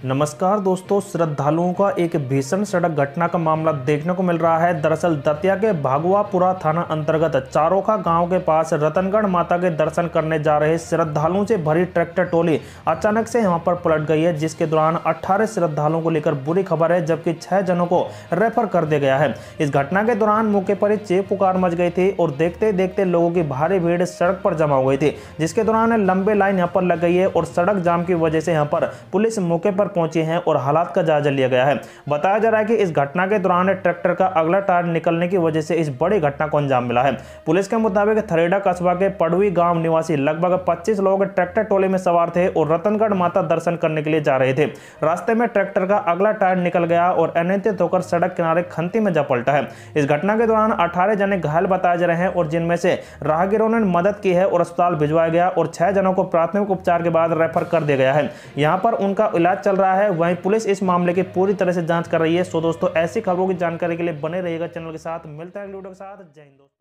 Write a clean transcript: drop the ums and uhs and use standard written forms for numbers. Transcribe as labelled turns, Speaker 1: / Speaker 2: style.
Speaker 1: नमस्कार दोस्तों, श्रद्धालुओं का एक भीषण सड़क घटना का मामला देखने को मिल रहा है। दरअसल दतिया के भागुआपुरा थाना अंतर्गत चारोखा गांव के पास रतनगढ़ माता के दर्शन करने जा रहे श्रद्धालुओं से भरी ट्रैक्टर टोली अचानक से यहां पर पलट गई है, जिसके दौरान 18 श्रद्धालुओं को लेकर बुरी खबर है, जबकि 6 जनों को रेफर कर दिया गया है। इस घटना के दौरान मौके पर ही चीख पुकार मच गई थी और देखते देखते लोगों की भारी भीड़ सड़क पर जमा हो गई थी, जिसके दौरान लंबे लाइन यहाँ पर लग गई है और सड़क जाम की वजह से यहाँ पर पुलिस मौके पर पहुंची है और हालात का जायजा लिया गया है। बताया जा रहा है कि इस घटना के दौरान ट्रैक्टर का अगला टायर निकलने की वजह से इस बड़ी घटना को अंजाम मिला है। पुलिस के मुताबिक थरेड़ा कस्बा के पड़वी गांव निवासी लगभग 25 लोग ट्रैक्टर टोले में सवार थे और रतनगढ़ माता दर्शन करने के लिए जा रहे थे। रास्ते में ट्रैक्टर का अगला टायर निकल गया और अनियंत्रित होकर सड़क किनारे खंती में जा पलटा है। इस घटना के दौरान 18 जने घायल बताए जा रहे हैं और जिनमें से राहगीरों ने मदद की है और अस्पताल भिजवाया गया और 6 जनों को प्राथमिक उपचार के बाद रेफर कर दिया गया है। यहाँ पर उनका इलाज चल रहा है। वहीं पुलिस इस मामले की पूरी तरह से जांच कर रही है। सो दोस्तों, ऐसी खबरों की जानकारी के लिए बने रहिएगा चैनल के साथ। मिलता है वीडियो के साथ। जय हिंद दोस्तों।